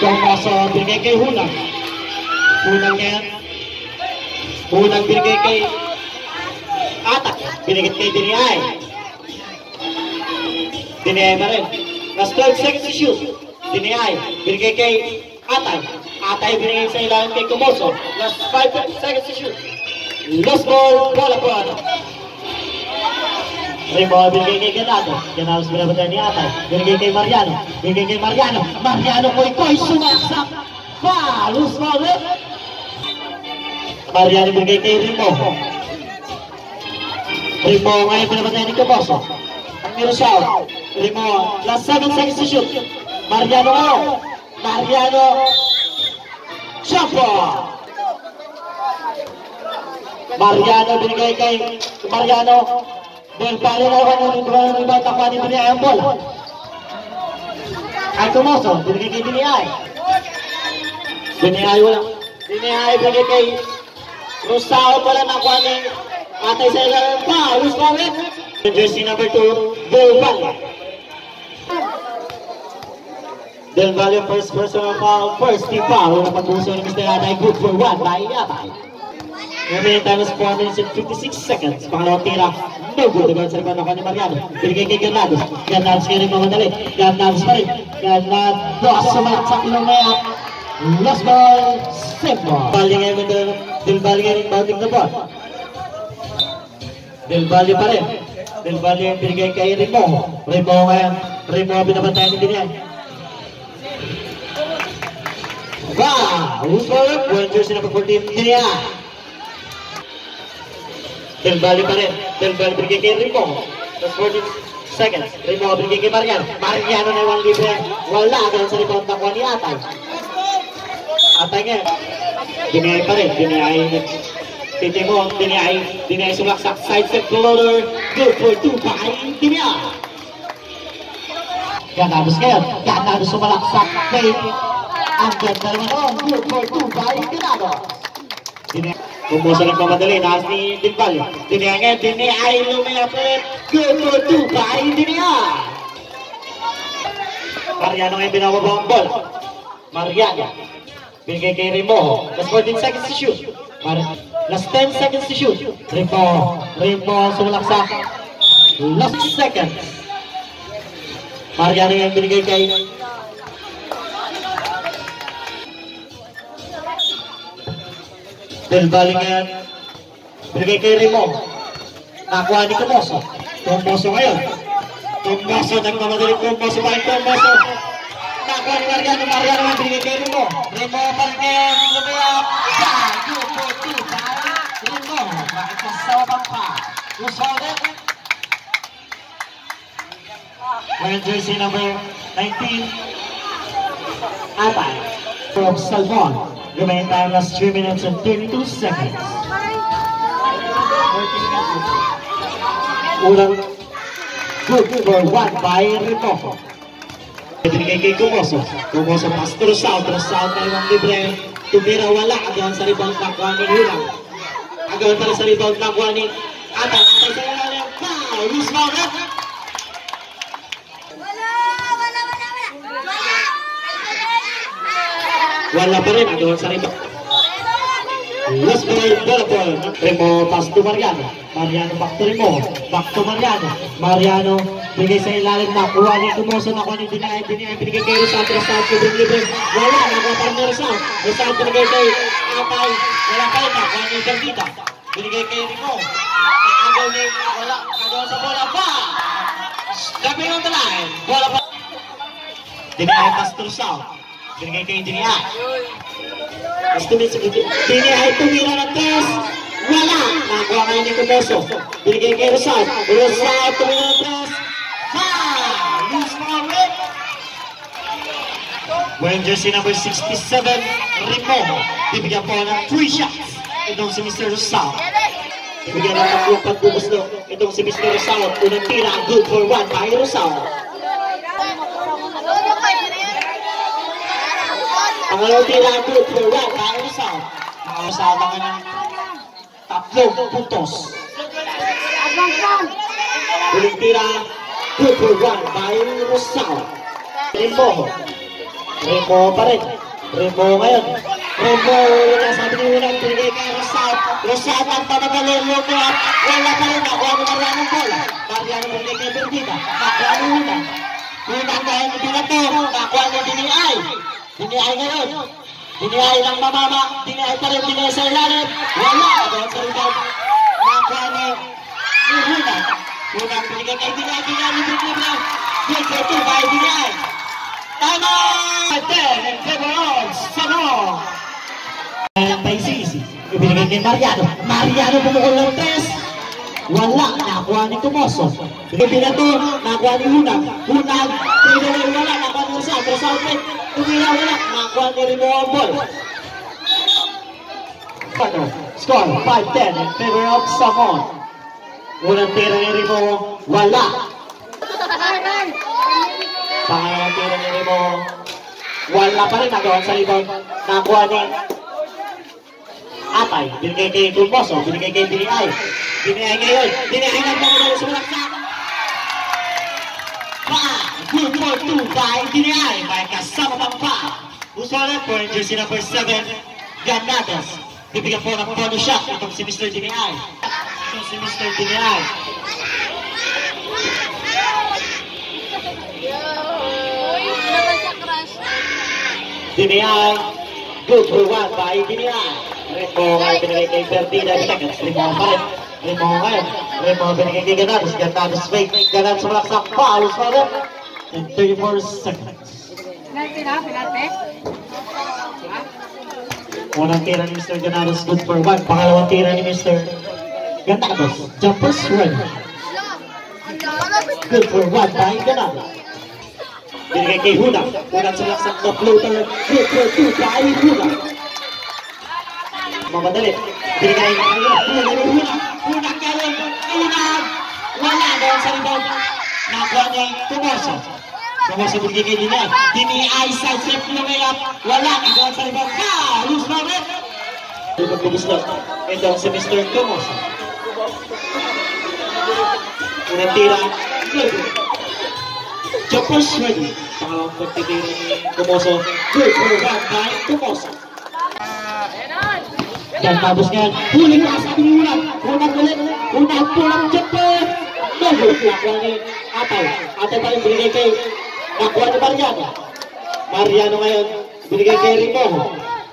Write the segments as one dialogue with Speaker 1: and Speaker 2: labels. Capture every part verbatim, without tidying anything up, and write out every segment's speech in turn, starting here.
Speaker 1: Tomoso, binigay kay Hunang. Hunang yan. Hunang binigay kay Atak. Binigay kay Diniay. Diniay pa rin. Last twelve seconds to shoot. Diniay. Binigay kay Atay. Atay binigay sa ilalim kay Kumoso. Last five seconds to shoot. Lost ball. Bola po ano. Rainbow binigay kay Ganado. Ganado sa binabatan ni Atay. Binigay kay Mariano. Binigay kay Mariano. Mariano ko'y ko'y sumaksak. Pa! Loose ball rin. Mariano binigay kay Rainbow. Rainbow ngayon binabatan ni Kumoso. Ang Mirosao. Rainbow. Last seven seconds to shoot. Mariano ngayon. Mariano. Champo. Mariano binigay kay Mariano. Del Valle na naman yung ibang takwa ni Diniay ang bola. Ay Kumoso, binigay kay Diniay. Diniay wala. Diniay binigay kay Rosao pala nakuha ni Atay sa ilalim pa. Loose ball rin. Jersey number two, Del Valle. Del Valle first personal foul, first team foul. Una pag-uso ni Mister Atay, good for one by Atay. Remaining time is four minutes and fifty-six seconds. Pangalawang tira. No good. Diba sa ribang ako ni Mariano. Binigay kay Granados. Granados ngayon mga madali. Granados pa rin. Granados sumaksak ng mayak. Lost ball. Safe ball. Bali ngayon ito. Del Valle ngayon bounding the ball. Del Valle pa rin. Del Valle yung binigay kay Rimo. Rimo ngayon. Rimo binabantayan ni Diniay. Wow! Lost ball. One jersey number fourteen. Diniay. Del Valle pa rin. Del Valle binigay kay Rimo. That's forty seconds. Rimo binigay kay Mariano. Mariano na yung libre. Wala. Ganun sa rebound nakuha ni Atay. Atay ngayon. Diniay pa rin. Diniay. Titimo. Diniay. Diniay sumaksak. Side step floater. Good for two by Diniay. Ganados ngayon. Ganados sumalaksak. Kay ang ganda naman doon. Good for two by Ganados. Diniay. Kumusa ng pamadali, naas ni Del Valle. Diniay ngayon, Diniay lumaya pa rin. Good for two by Diniay. Mariano ngayon binababa ang ball. Mariano. Binigay kay Rimo. Last fourteen seconds to shoot. Mar Last ten seconds to shoot. Rimo. Rimo sumalaksak. Last seconds. Mariano ngayon binigay kay Del Valle ngayon. Binigay kay Rimo. Nakuha ni Kumoso. Kumoso ngayon. Kumoso. Nagmamadali Kumoso pa rin Kumoso. Nakuha ni Mariano. Mariano ngayon binigay kay Rimo. Rimo pa rin ngayon. Lumayap. Good for two. Rimo. Bakit kasawabang pa? Lusolid. Ngayon jersey number nineteen. Atay. From Salmon. Remaining time last three minutes and thirty-two seconds. Ulang good for one by Rimo. Binigay kay Kumoso. Kumoso pass to Rosao. Rosao na yung libre. Tumira wala. Agawan sa rebound nakuha ni Ulang. Agawan pa rin sa rebound nakuha ni Atay. Atay sa ilalim. Wow! Loose ball rin. Wala pa rin, agawan sa rebound. Last ball, ball ball. Rimo pass to Mariano. Mariano back to Rimo. Back to Mariano. Mariano bigay sa ilalim na. Kuha ni Kumoso na kuha ni Diniay. Diniay binigay kay Rosal. Rosal kubing libre. Wala, nagkataon ni Rosal. Rosal binigay kay Atay. Wala pa rin na. Kuha ni Gandita. Binigay kay Rimo. Agaw ni, wala. Agaw sa bola pa. Stepping on the line. Bola pa. Diniay pass to Rosal. Binigay kay Diniay. Gusto nyo sa Diniay tumira ng tres. Wala. Nakakuha kayo ni Kumoso. Binigay kay Rosal. Rosal tumira ng tres. Foul! Loose ball rin. Wearing jersey number sixty-seven, Rimo. Bibigyan po ng three shots. Itong si Mister Rosal. Bibigyan ng tatlong pagbubusto. Itong si Mister Rosal. Unang tira. Good for one by Rosal. Pangalawang tira, good for one by Rosal. Nakakasama ka ng tatlong puntos. Uling tira, good for one by Rosal. Rimo. Rimo pa rin. Remo ngayon. Remo, wala sabi ni Unang, pinigay kay Rosat. Rosat ang pamagalin mo ko at wala pa rin ako ang Mariano bola. Mariano pinigay kay Berdita. Nakuha ni Unang. Unang dahil binato. Nakuha ni Diniay. Diniay ngayon. Diniay lang mamama. Diniay pa rin. Diniay sa ilalim. Wala. Doon sa rebound. Nakuha ni Unang. Unang pinigay kay Diniay. Diniay libre-libre. Good for two by Diniay. Tama! ten in favor of Samo. Paisisi. Ibinigay kay Mariano. Mariano pumukul ng tres. Wala. Nakuha ni Tumoso. Binato. Nakuha ni Unang. Unang. Pinagay wala. Nakuha ni Rosal. Rosal play. Tumila wala. Nakuha ni Remo ang ball. Score five ten in favor of Samo. Unang tira ni Remo. Wala. Pangalawang tira ni Remo. Wala pa rin nagawa sa rebound. Nakuha ni Atay. Binigay kay Tulmoso. Binigay kay Diniay. Diniay ngayon. Diniay ngayon na mula sa malaksak. Pa! Good for two by Diniay. May kasama pang pa. Usually for jersey number seven. Ganadas. Bibigyan po ng bonus shot. Itong si Mister Diniay. Itong si Mister Diniay. Diniay, good for one by Diniay. Remo ngayon binigay kay Berdita. Remo pa rin. Remo ngayon. Remo binigay kay Ganados. Ganados fake. Ganados malaksak. Fouls pa rin. In thirty-four seconds. Unang tira ni Mister Ganados. Good for one. Pangalawang tira ni Mister Ganados. Jumpers ready. Good for one by Ganados. Binigay kay Hunang. Hunang salaksak na floater. Good for two by Hunang. Mamadali. Binigay kay Hunang. Hunang. Hunang gawin. Hunang. Wala doon sa rebound. Nakuha ni Tumoso. Tumoso binigay kay Diniay. Diniay sa step lumay-up. Wala doon sa rebound. Ah! Lose na rin. Pagbubuslot. Ito si Mister Tumoso. Unang tira. Good. Jumpers ready. Pangalawang pagtitira ni Tumoso. Good for one by Tumoso. Yan, tapos ngayon. Huling na sabi ni Unang. Unang ulit. Unang pulang jumper. No good. Nakuha ni Atay. Atay pa rin binigay kay nakuha ni Mariano. Mariano ngayon. Binigay kay Remo.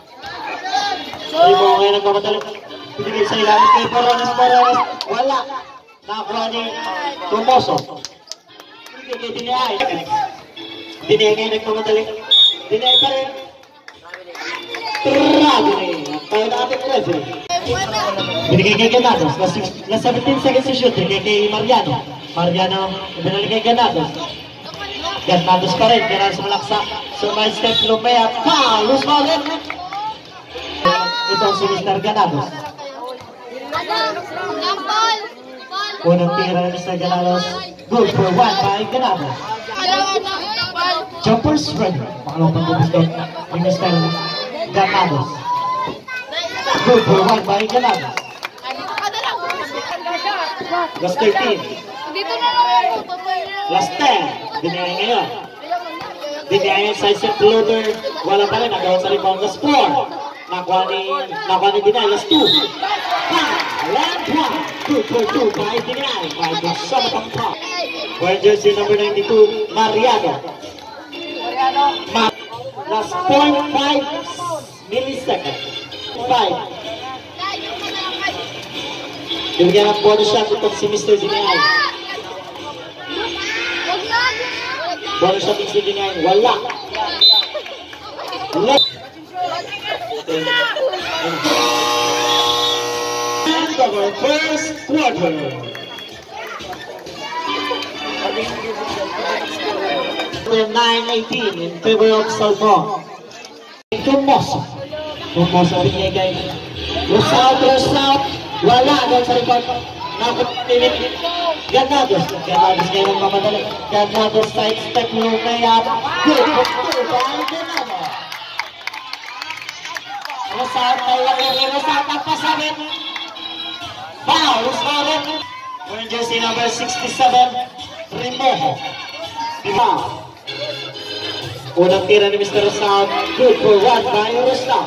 Speaker 1: Remo ngayon nagmamadali. Binigay sa ilalim kay Porones. Porones. Wala. Nakuha ni Tumoso. Diniay. Diniay ngayon nagmamadali. Diniay pa rin. Tragedy. Tayo natin referee. Binigay kay Ganados. Last seventeen seconds to shoot. Binigay kay Mariano. Mariano. Binigay kay Ganados. Ganados pa rin. Ganados malaksak. So may step lumaya. Foul! Lose ball rin. Ito si Mister Ganados. Unang tira ni Mister Ganados. Good for one by Ganados. Jumpers ready. Pangalawang pagbubuslot ni Mister Ganados. Good for one by Ganados. Last thirteen. Last ten. Diniay ngayon. Diniay sa isang floater. Wala pa rin. Nagawa sa rebound. Last four. Nakuha ni, nakuha ni Diniay. Last two. Land one. Good for two by Diniay. By Kasama Pangpa. For jersey number ninety-two, Mariano. Mar last zero point five milliseconds. five. Bigyan ng bonus shot itong si Mister Diniay. Bonus shot si Diniay. Wala. Left. End of our first quarter. nine eighteen in favor of Salmon. Tumoso. Tumoso binigay kay Rosal, Rosal. Wala doon sa rebound. Nakupilit. Ganados. Ganados ngayon ang mamadali. Ganados side step lumay-up. Good. Good. Ganados. Rosal tayo lang. Rosal tapasabit. Foul. Rosal rin. Wearing jersey number sixty-seven. Remo. Foul. Unang tira ni Mister Rosal. Good for one by Rosal.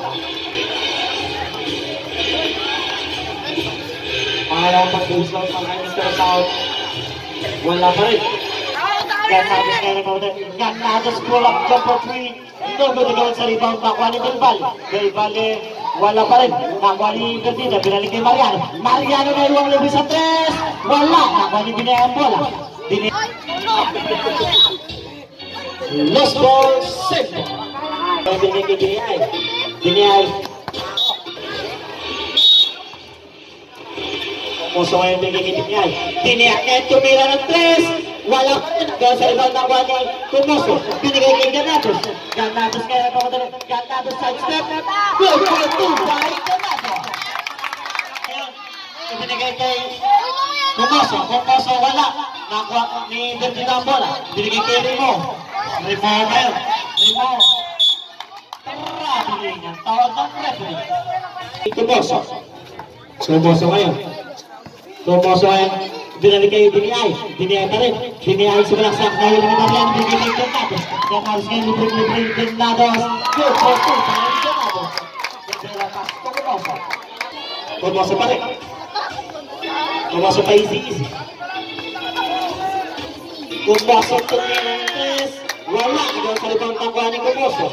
Speaker 1: Pangalawang pag-uslong pa kay Mister Rosal. Wala pa rin. Ganados kaya nagpapatay. Ganados pull up number three. No good to go sa rebound. Nakuha ni Del Valle. Del Valle wala pa rin. Nakuha ni Gardina. Binalik kay Mariano. Mariano na iwang lubi sa tres. Wala. Nakuha ni Binay ang bola. Binay. Lost ball. Safe. Binay kay Binay. Binay. Puso ngayon binay kay Binay. Binay at tumira ng tres. Wala pa rin. Gawin sa rebound ng wani. Kumoso. Binigay kay Ganados. Ganados kaya nagpapatay. Ganados side step. Good for two by Ganados. Binigay kay Kumoso. Kumoso wala. Nakuha ni Gardina ang bola. Binigay kay Rimo. Rimo ngayon. Rimo. Tara, binigay niya. Tawag ng referee. Kumoso. Kumoso ngayon. Kumoso ngayon. Binalik kayo Binay. Binay pa rin. Binay sumalaksak. Nahuli ni Mariano. Binigay kay Ganados. Ganados ngayon. Libre-libre Ganados. Good for two by Ganados. Ganados pass to Kumoso. Kumoso pa rin. Kumoso pa easy-easy. Kumoso tumira ng tres. Wala. Ikaw sa rebound nakuha ni Kumoso.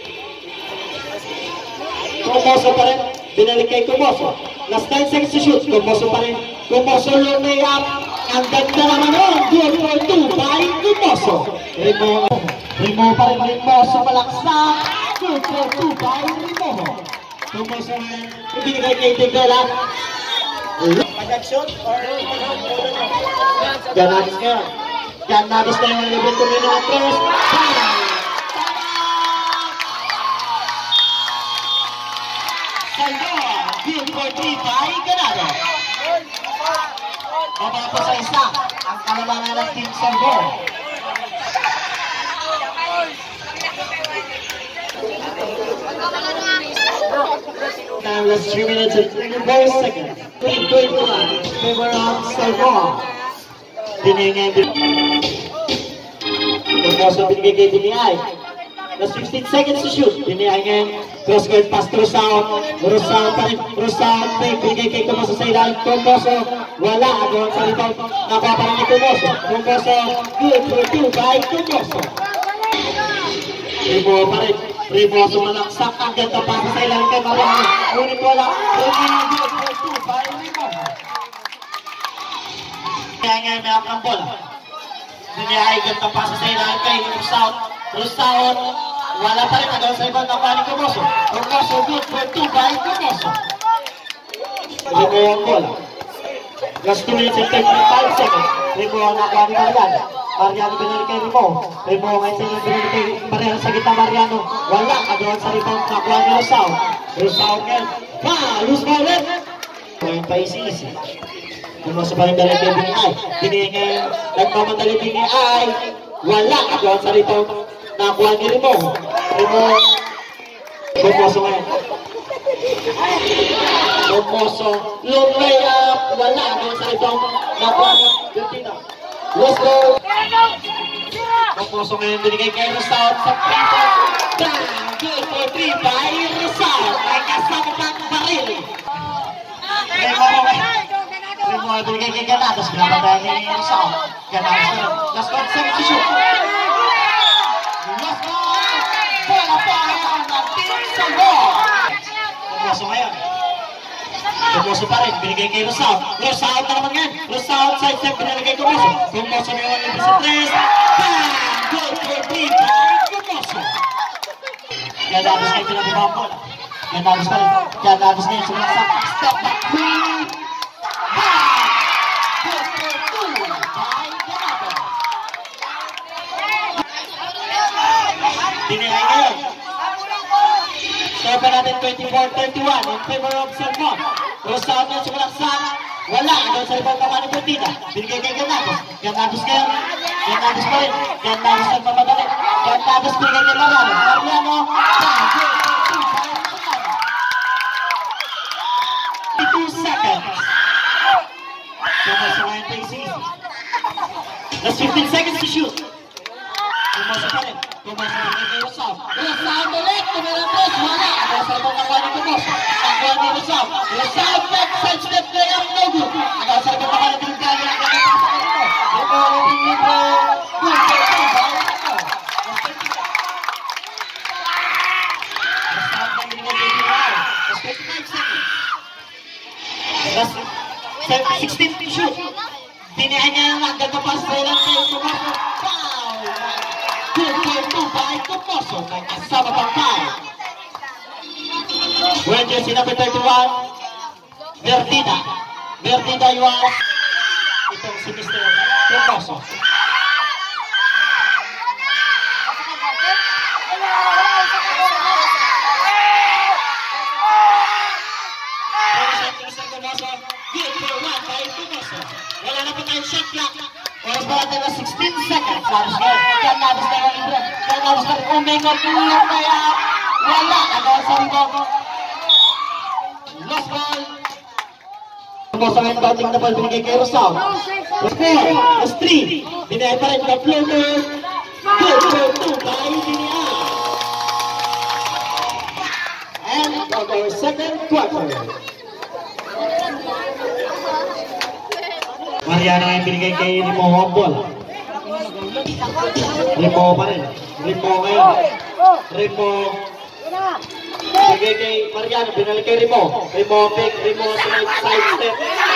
Speaker 1: Kumoso pa rin. Binalik kay Kumoso. Last nine seconds to shoot. Kumoso pa rin. Kumoso yung layup. Ang ganda naman nun. Good for two by Kumoso. Rimo. Rimo pa rin. Rimoso malaksak. Good for two by Rimo. Kumoso rin. Ibinigay kay Tigala. Pag-action or Ganados nga. Ganados na yung libre tumino ng tres. Good for three by Ganados. Mabapo sa isa ang kalamangan ng Team Sango. Now let's three minutes and thirty-four seconds. three twenty-one. Favor of Sango. Binigay Kumoso binigay kay Binay. Last fifteen seconds to shoot. Binigay ngayon. Cross court pass to Rosal. Rosal pa rin. Rosal binigay kay Kumoso sa ilalim. Kumoso wala. Agawan sa rebound. Nakuha pa rin ni Kumoso. Kumoso good for two by Kumoso. Rimo pa rin. Rimo sumalaksak. Ang ganda pa sa ilalim kay Mariano. Ngunit wala. Rimo good for two by Rimo. Kaya ngayon may akang bola. Binigay ganda pa sa ilalim kay Rosal. Rosal wala pa rin. Agawan sa rebound. Nakuha ni Kumoso. Kumoso good for two by Kumoso. Rimo ang bola. Last two minutes and thirty-five seconds. Rimo ang nakuha ni Mariano. Mariano binalik kay Rimo. Rimo ngayon sa inyo binalik kay Mariano sa gitna Mariano. Wala. Agawan sa rebound. Nakuha ni Rosal. Rosal ngayon. Ha! Loose ball rin. Ngayon pa isi-isi. Kumoso pa rin dahil kay Binay. Binay ngayon. Nagmamadali Binay. Wala. Agawan sa rebound. Nakuha ni Rimo. Rimo. Kumoso ngayon. Kumoso. Long layup. Wala. Agawan sa rebound. Nakuha ni Gardina. Let's go. Kumoso ngayon. Binigay kay Rosal sa pinto. Bang! Good for three by Rosal. Ay kasama pang barili. Rimo ngayon. Rimo binigay kay Ganados. Pinapagay ni Rosal. Ganados na. Last one second to shoot. Last one. Bola pa ang Team Sango. Kumoso ngayon. Kumoso pa rin. Binigay kay Rosal. Rosal na naman ngayon. Rosal side step. Binigay kay Kumoso. Kumoso na yung libre sa tres. Bang! Good for three by Kumoso. Ganados ngayon pinababa ang bola. Ganados pa rin. Ganados ngayon sumaksak. Step back. Queen. Binigay ngayon. Serve natin twenty-four thirty-one in favor of Sermon. Rosal na sumalaksak. Wala. Agaw sa rebound naman ni Gardina. Binigay kay Ganados. Ganados ngayon. Ganados pa rin. Ganados nagmamadali. Ganados binigay kay Mariano. Mariano. two seconds. Kumoso ngayon pa easy. Last fifteen seconds to shoot. Kumoso pa rin. Kumoso binigay kay Rosal. Rosal ulit. Tumira tres. Wala. Agad sa ibang nakuha ni Kumoso. Nakuha ni Rosal. Rosal back. Side step play up. No good. Agad sa ibang nakuha ni Pingali. Agad sa ibang nakuha ni Rosal. Good for two. Rosal na binigay kay Pingali. That's twenty-five seconds. That's sixteen to shoot. Tinihan niya lang agad na pass. Kailan kayo Kumoso. Foul. Good for two by Kumoso. May kasama pang foul. Well, jersey number thirty-one. Verdida. Verdida yung itong si Mister Kumoso. Good for one by Kumoso. Wala na po tayong shot clock. Oras pa natin na sixteen seconds. Labas na. Kaya labas na yung libre. Kaya labas na yung umingot. Tulong kaya wala. Agaw sa rebound. Lost ball. Kumoso ngayon batting na ball. Binigay kay Rosal. Lost four. Lost three. Binigay pa rin the floater. Good for two by Binigay. And our second quarter. Mariano ngayon binigay kay Rimo ang ball. Rimo pa rin. Rimo ngayon. Rimo. Binigay kay Mariano. Binalik kay Rimo. Rimo pick. Rimo side side step.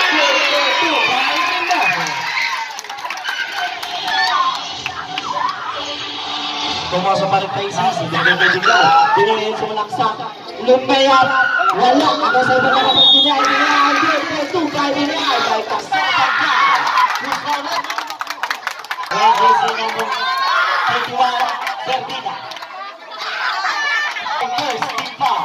Speaker 1: Kumoso pa rin kay Sisi. Binigay kay Binigay. Binigay sa malaksak. Lumayap. Wala. Ako sa iba na kapag Binigay. Binigay. Binigay. Two by Binigay. By Kasama. Well, jersey number thirty-one, Verdida. First team foul.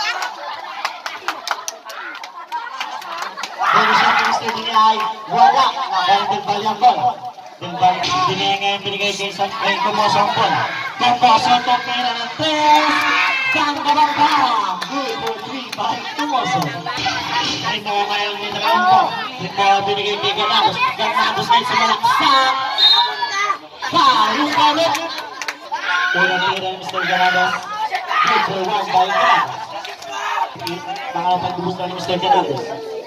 Speaker 1: Bonus shot ni Mister Binigay. Wala. Nakaya Dilbal yung ball. Dilbal. Binigay ngayon binigay kay Kumoso ang ball. Kumoso topera ng tres. Kangabang bang. Good for three by Kumoso. Rimo ngayon binigay ang ball. Rimo binigay kay Ganabos. Ganabos ngayon sa malaksak. Foul, yung balik. Unang tira ni Mister Ganabos. Good for one by Ganabos. Nakapag-ubus na ni Mister Ganabos.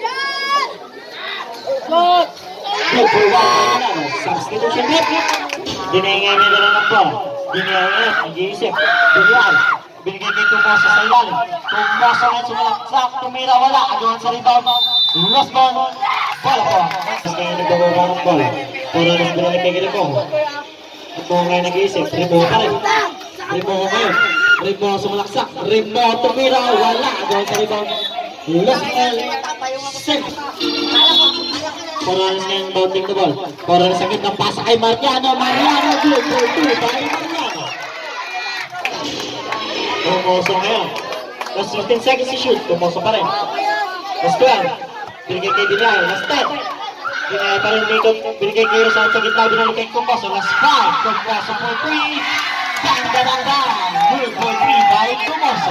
Speaker 1: Good for one by Ganabos. Substitution hit. Dinengay nila lang ng ball. Dinengay ngayon, nag-iisip. Binigay. Binigay kay Kumoso sa ilalim. Kumoso ngayon sumalaksak. Tumira, wala. Agawan sa rebound. Lost ball. Bola po. Mas ngayon nagbabawa ng ball. Puro nas binalik kay Rimo. Rimo ngayon nag-iisip. Rimo pa rin. Rimo ngayon. Rimo sumalaksak. Rimo tumira. Wala. Agawan sa rebound. Lost ball. Safe. Puro nas ngayon bounding the ball. Puro nas sakit ng pasa kay Mariano. Mariano. Good for two by Mariano. Kumoso ngayon. Last fifteen seconds to shoot. Kumoso pa rin. Last twelve. Binigay kay Binigay. Last ten. Binigay pa rin Mikot. Binigay kay Rosal sa gitna. Binigay kay Kumoso. Last five. Kumoso for three. Bang, bang, bang, bang. Good for three by Kumoso.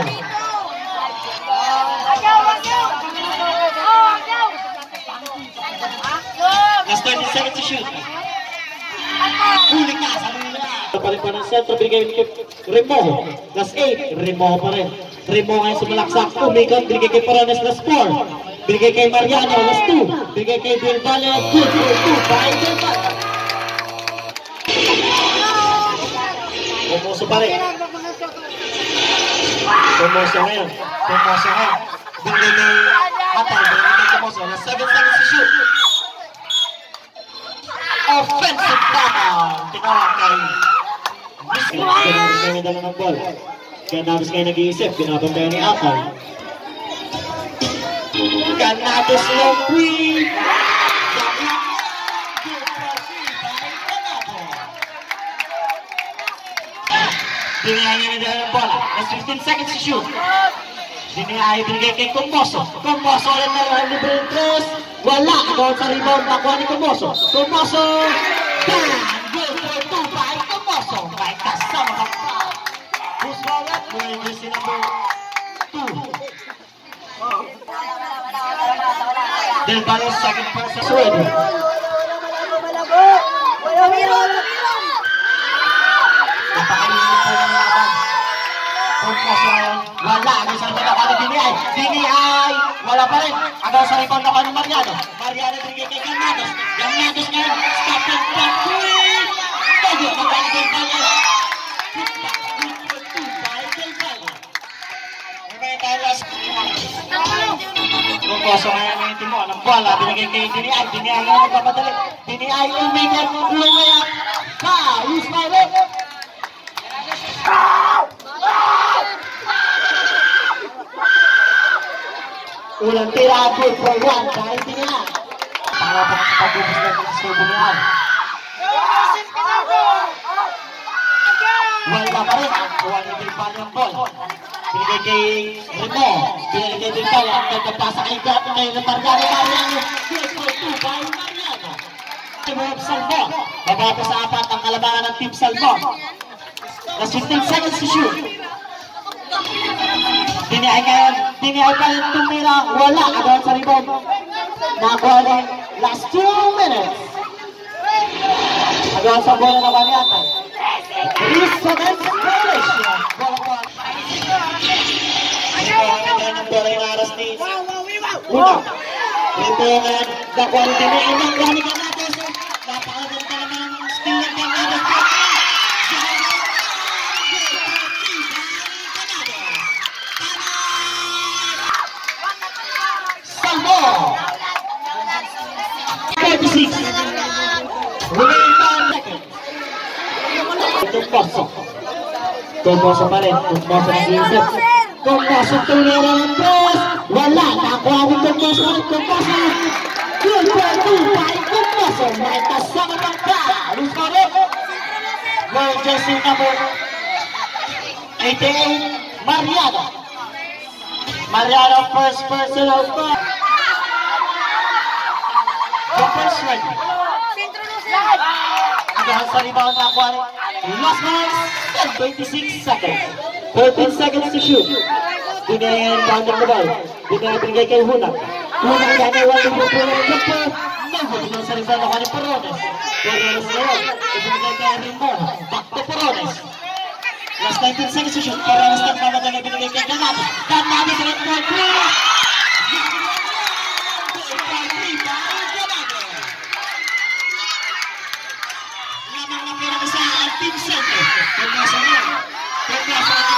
Speaker 1: Last twenty seconds to shoot. Huli ka sa lula. Paling pa ng sentro. Binigay kay Rimo. Last eight. Rimo pa rin. Rimo ngayon sumalaksak. Umikot. Binigay kay Parones. Last four. Binigay kay Mariano. Last two. Binigay kay Dilbal. Good for two by Dilbal. Kumoso pa rin. Kumoso ngayon. Kumoso ngayon. Binigay kay Atay. Binigay kay Kumoso. Last seven seconds to shoot. Offensive foul. Tinawag kay Ganabos ngayon yung dala ng ball. Ganabos ngayon nag-iisip. Binabantayan ni Atay. Ganabos long three. Binigay niya na ng bola. Last fifteen seconds to shoot. Binigay, binigay kay Kumoso. Kumoso ulit na lang libre ng tres. Wala. Agaw sa rebound. Nakuha ni Kumoso. Kumoso. Bang! Good for two by Kumoso. May kasama ka pa. Who's forward? We're jersey number two. Dilbal yung second person. Ready. Napakalimutan Kumoso ngayon. Wala. Agad sa rebound ako ni Diniay. Diniay. Wala pa rin. Agad sa rebound ako ni Mariano. Mariano binigay kay Ganados. Ganados ngayon. Stop and drop. Three. Medyo magkali kay Valle. Kumoso ngayon ng team mo. Ang bola. Binigay kay Diniay. Diniay ngayon nagpapadali. Diniay. Umigat. Lumayak. Pa. Use my leg. Ulang tira good for one dahil Diniay. Para pa nakapagubos na ng subo niya. Wala pa rin. Kuha ni Bilbao ang ball. Binigay kay Remo. Binigay kay Bilbao. Ang nagpapasa kay Gato ngayon ng Mariano. Mariano. Good for two by Mariano. Team Salmo. Babato sa apat ang kalabangan ng Team Salmo. Last fifteen seconds to shoot. Diniay ngayon. Diniay pa rin tumira. Wala. Agad sa rebound. Nakuha rin. Last two minutes. Agad sa bola na Maniatan. three seconds. Polish. Bola po. Ito ngayon ang bola yung aras ni Una. Ito ngayon. Nakuha rin Diniay. Nakuha rin Ganados. Napakaganda naman ang skill ng Ganados. thirty-six. Remaining five seconds. Tumposo. Tumposo pa rin. Tumposo ng Vincent. Tumposo tumira ng press. Wala. Nakuha rin Tumposo. Tumposo. Good for two by Tumposo. May kasama ng ka. Lose pa rin. World jersey number eighty-eight. Mariano. Mariano first personal foul. The first one. Agad sa rebound na ako. Last minutes, twenty-six seconds. thirteen seconds to shoot. Dinayan down the ball. Dinayan binigay kay Hunang. Hunang gano'n one to the jumper. Nagbubulan sa rebound ako ni Porones. Porones ngayon. Ibinigay kay Rimon. Back to Porones. Last nineteen seconds to shoot. Porones na pamadala binigay kay Ganados. Ganados rin po. Team center. Pagmasa na. Pagmasa na.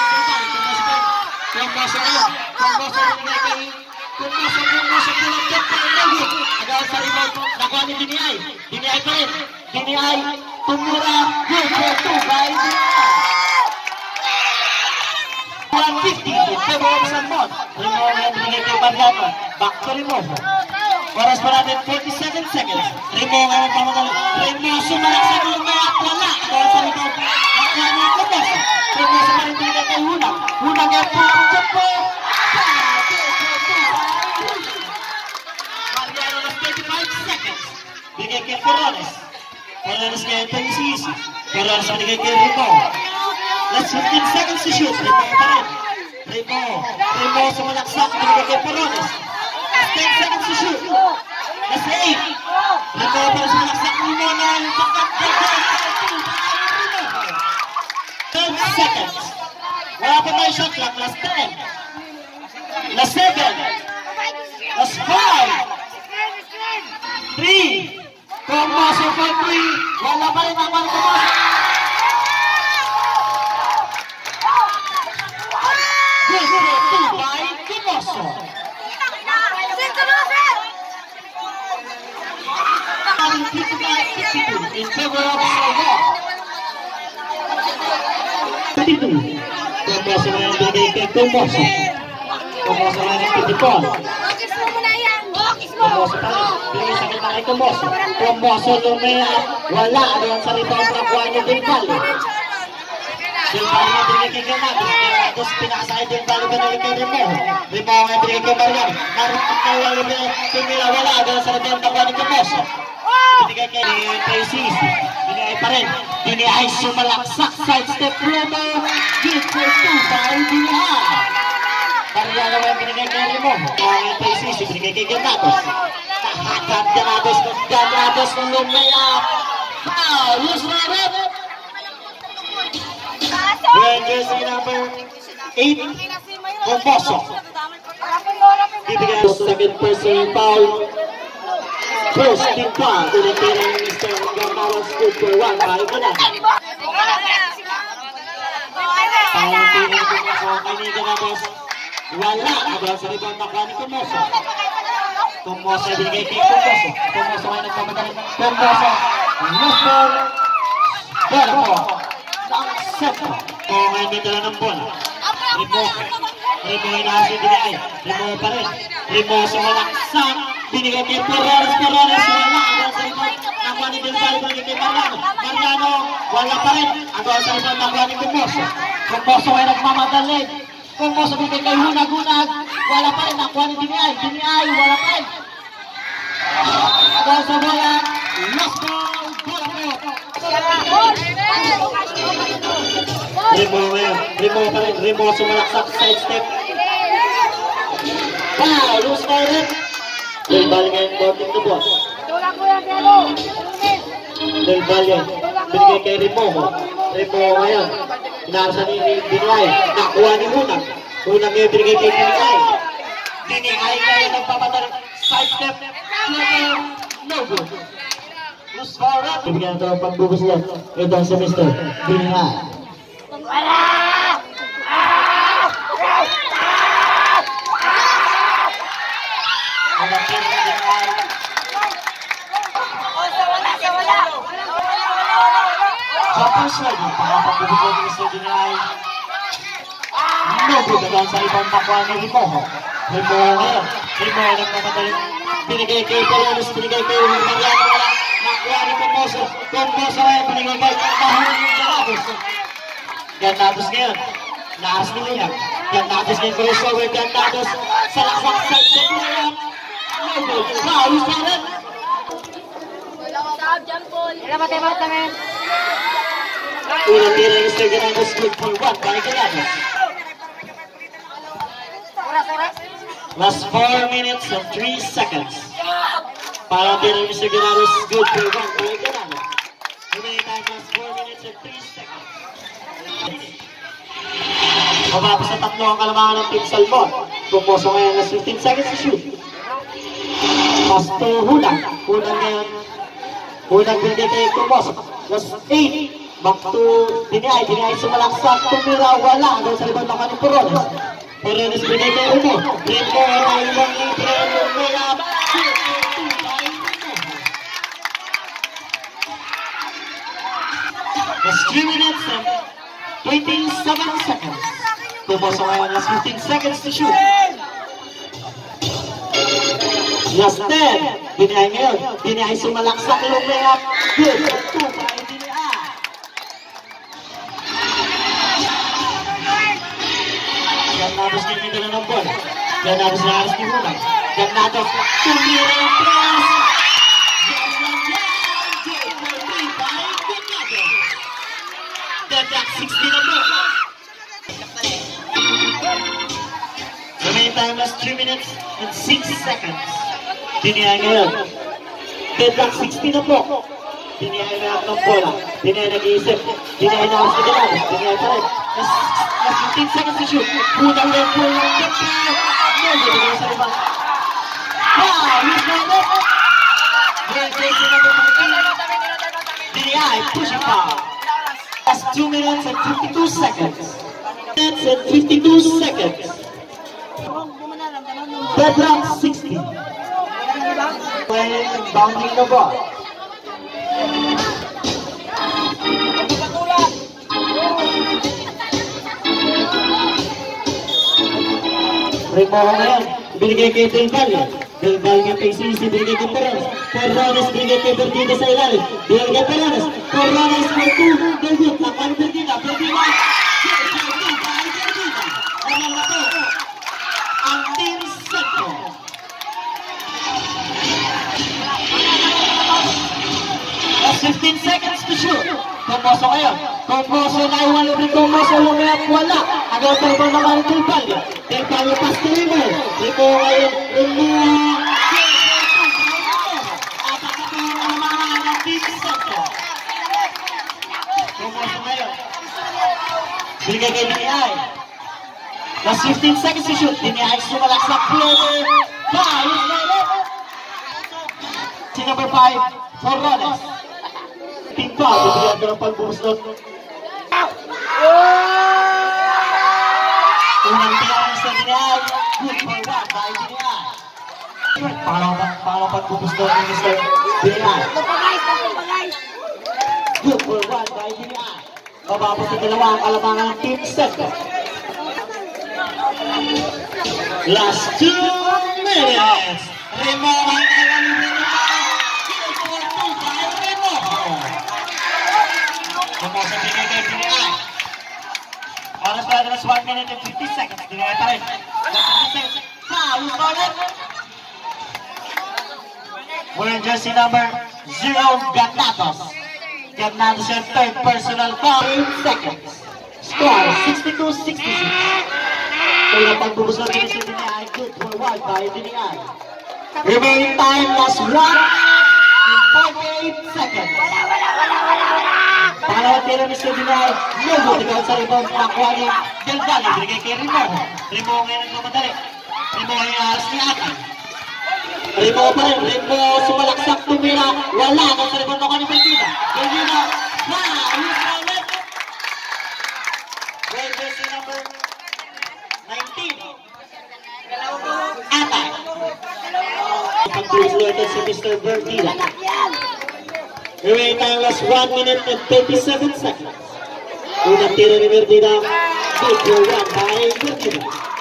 Speaker 1: Pagmasa na. Pagmasa na. Pagmasa na. Pagmasa na. Agad sa rebound. Nakuha ni Diniay. Diniay pa rin. Diniay. Tumura. Good for two by Diniay. one fifty. February of San Mon. Rimon. Binigay kay Mariano. Back to Rimon. Oras pa natin, forty-seven seconds. Rimon ngayon pamagal. Rimon sumalak sa lumaya. Wala. Agad sa rebound. Nakuha niya ito ba? Rimon sa marin binigay kay Hunang. Hunang ngayon po. Jumpo. Mariano na thirty-five seconds. Bigay kay Porones. Porones ngayon ito yung sisi. Porones binigay kay Rimon. Last fifteen seconds to shoot. Rimon pa rin. Rimon. Rimon sumalaksak. Binigay kay Porones. ten seconds to shoot. Last eight. Rimon para sumalaksak. Rimon na ten seconds. Wala pa tayo shot clock. Last ten. Last seven. Last five. three. Kumoso for three. Wala pa rin ang mga kumoso. Good for two by Kumoso. In favor of Salmo. fifty-two. Kumoso na yung bigay kay Kumoso. Kumoso na yung fifty-four. Kumoso pa rin. Bigay sa kita kay Kumoso. Kumoso lumaya. Wala. Ayan sa rebound na kuha niyo Bilbao. Bilbao na bigay kay Ganados. Ganados pinakasakay Bilbao binigay kay Rimon. Rimon nga bigay kay Mariano. Narinig na yung tumira. Wala. Ayan sa rebound na kuha ni Kumoso. Binigay kay Sisi. Binigay pa rin. Diniay sumalaksak. Side step Remo. Good for two by Diniay. Mariano nga binigay kay Rimon. Binigay kay Sisi. Binigay kay Ganados. Kahakat Ganados. Ganados ng lumaya. Foul. Use my rep. When jersey number eight, Composo. Bibigyan ng second personal foul. First team foul. Tinatira ng Mister Garmaros, good for one. Balik ko na. Paunti na ito na kung kanigan na boss. Wala. Agad sa rebound na ni Composo. Composo binigay kay Composo. Composo ay nagpamadali. Composo. Mister Garmaros. Ang sentro. Kung ay may dala ng bola. Rimo. Rimo ay nasa binigay. Rimo pa rin. Rimo sa walang sak. Binigay kay Perez. Perez wala. Agad sa rebound. Nakuha ni Del Valle. Binigay kay Mariano. Mariano wala pa rin. Agad sa rebound. Nakuha ni Composo. Composo ay nagmamadali. Composo binigay kay Hunag-Hunag. Wala pa rin. Nakuha ni Diniay. Diniay wala pa rin. Agad sa bola. Last ball. Bola po. Rimo ngayon. Rimo pa rin. Rimo sumalaksak. Side step. Wow! Loose by rin. Del Valle ngayon. Boarding the ball. Del Valle. Binigay kay Rimo. Rimo ngayon. Inaarsa ni Diniay. Nakuha ni Hunag. Hunag ngayon binigay kay Diniay. Diniay ngayon nagpapadala. Side step. No good. Loose by rin. Bibigyan ito ang pagbubus lang. Ito ang si Mister Diniay. Jumper slide, pakapagbubuko ni Mister Diniay. No good na sa ibang pakwa ni Rimo. Rimo ngayon. Rimo ay nagpapadali. Binigay kay Peronis, binigay kay Mariano. Wala. Nakuha ni Composo. Composo ay binigay kay Mahulog ng Ganados. Ganados ngayon. Naas ni Liam. Ganados ngayon kay Sower. Ganados sa laksak side sa Liam. No good. Foul sa rin. Unang tira ni Mister Ganados, good for one. Balik Ganados. Last four minutes and three seconds. Para tira ni Mister Ganados, good for one. Balik Ganados. Remaining time, last four minutes and three seconds. Mababa sa tatlo ang kalamangan ng Team Salmon. Composo ngayon last fifteen seconds to shoot. Pass to Hunag. Hunag ngayon. Hunag binigay kay Composo. Last eight. Back to Diniay. Diniay sumalaksak. Tumira. Wala. Hanggang sa rebound naman ni Peronis. Peronis binigay kay Rimo. Rimo ay ilang libre. Rimo. Last three minutes and twenty-seven seconds. Composo ngayon. Last fifteen seconds to shoot. Last ten. Diniay ngayon. Diniay sumalaksak. Lumea. Good. Two by Diniay. Ganados ngayon may dala ng bola. Ganados na aras ni Hunag. Ganados. Tumira yung press. Deadlock sixteen na po. The main time last three minutes and six seconds. Diniay ngayon. Deadlock sixteen na po. Diniay na ng bola. Diniay nag-iisip. Diniay na aras ni Ganados. Diniay pa rin. Last fifteen seconds to shoot. Hunag na po yung deadlock. No, dito sa liba. Wow! He's going up. Great racing na po. Diniay pushing foul. Last two minutes and fifty-two seconds. Minutes and fifty-two seconds. Deadlock sixty. Playing and bounding the ball. Rimo ngayon. Binigay kay Del Valle. Del Valle kay C C. Binigay kay Peronis. Peronis binigay kay Bertida sa ilalim. Binigay kay Peronis. Peronis for two. David. Nakuha ni Bertida. Bertida. Ano na po? Ang Team Centro. Last fifteen seconds to shoot. Composo ngayon. Composo na iwan libre. Composo lumayap. Wala. Agaw tayo naman Del Valle. Del Valle pass to Rimo. Rimo ngayon. Rimo. Apat ito ang mga ng Team Centro. Composo ngayon. Binigay kay Diniay. Last fifteen seconds to shoot. Dinihayag sumalak sa floater. Foul! Si number five, Forones. Team foul. Bibigyan ko ng pagbubuslot. Unang tingnan sa dinihayag. Good for one by dinihayag. Pangalawang pagbubuslot ni Mister Dinihayag. Good for one by dinihayag. Bababot sa dalawa ang kalamangan ng Team Center. Last two minutes. Remo ang alam ni Remo. Remo. Remo sa binigay Dinihayag. Oras pa last one minute and fifty seconds. Dinihayag pa rin. fifty seconds. Foul ulit. Wearing jersey number zero, Ganatos. Ganatos yung third personal foul. eight seconds. Score sixty-two sixty-six. Kaya pagbubuslot din si Dinihayag. Good for one by Dinihayag. Remaining time last one and forty-eight seconds. Pangalawang tira ni Mister Dinihayag. Nubo, tigawad sa rebound. Nakuha ni Del Valle. Binigay kay Remo. Remo ngayon nagmamadali. Remo ngayon aras ni Atay. Remo pa rin. Remo sumalaksak tumira. Wala ka sa rebound nakuha ni Belvina. Belvina. Wow! Use na ulit. Well, jersey number nineteen. Atay. Pag-tuloy si Mister Belvina. Remaining time last one minute and thirty-seven seconds. Unang tira ni Belvina. Good for one by Belvina.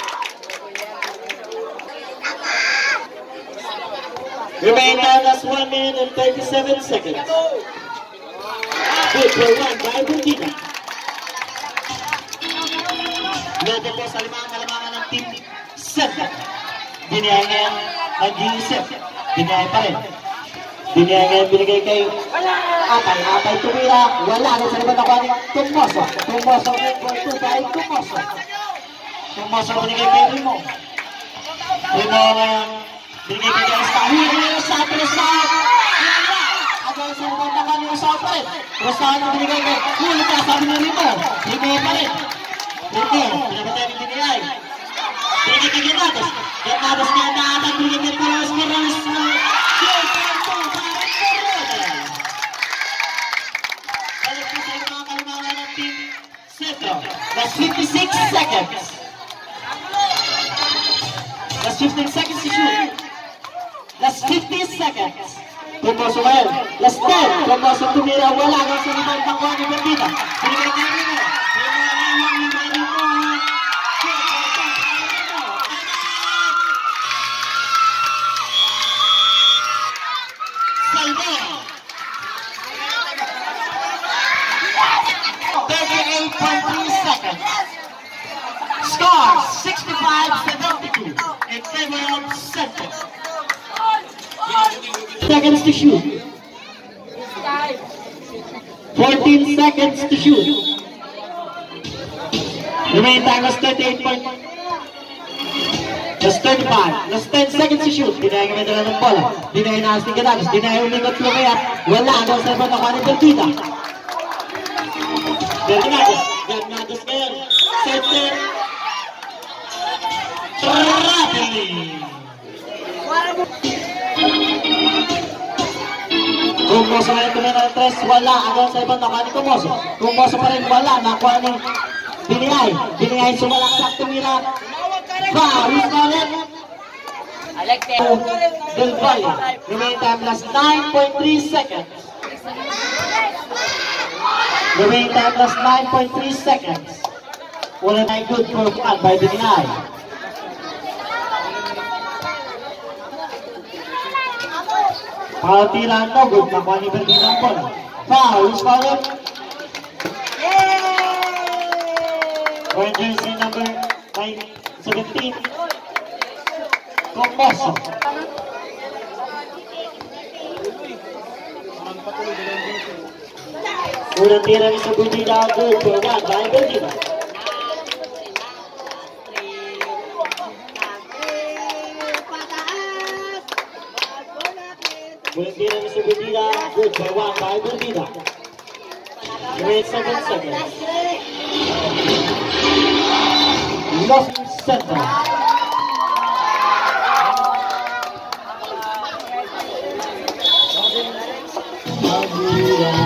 Speaker 1: Remaining time last one minute and thirty-seven seconds. Good for one by Belvina. Natin po sa limang kalamangan ng Team Center. Dinihayag ngayon nag-iisip. Dinihayag pa rin. Dinihayag ngayon binigay kay Atay. Atay tumira. Wala rin sa libang nakuha ni Tumoso. Tumoso for two by Tumoso. Tumoso binigay kay Remo. Remo ngayon binigay kay Resta. Huli sa Rosal. Agaw sa libang nakuha ni Rosal pa rin. Rosal na binigay kay huli ka sabi ni Remo. Remo pa rin. Remo. Pinabatay ni Dinihayag. Binigay kay Ganatos. Ganatos niya na Atay. Binigay kay Perez. Perez na last fifty-six seconds. Last fifteen seconds to shoot. Last fifty seconds. Tumoso ngayon. Last ten. Tumoso tumira. Wala nga sa rebound nakuha ni Belvina. Binigay kay Remo. thirty-eight point three seconds. Score sixty-five seventy-two in favor of Center. Seconds to shoot. fourteen seconds to shoot. Remaining time was thirty-eight point. Just thirty-five. Just ten seconds to shoot. Dinahayag kami dala ng bola. Dinahayag na Asting Ganatos. Dinahayag umikot lumiyat. Wala daw sa ibang nakuha ni Belvina. Ganatos. Ganatos ngayon. Center. Traveling. Tumoso ngayon tumira ng tres. Wala daw sa ibang nakuha ni Tumoso. Tumoso pa rin. Wala. Nakuha ni Dinihayag. Dinihayag sumalaksak tumira. Foul. Who's got it?
Speaker 2: I like that.
Speaker 1: Del Valle. Remaining time last nine point three seconds. Remaining time last nine point three seconds. Wala na good for one by Dinihayag. Foul tira no good. Nakuha ni Belvina ang bola. Foul. Who's got it? Wearing jersey number seventeen. Tumoso. Unang tira ni Belvina. Good for one by Belvina. Unang tira ni Belvina. Good for one by Belvina. Wait seven seconds. Lost Center. Mabuhay.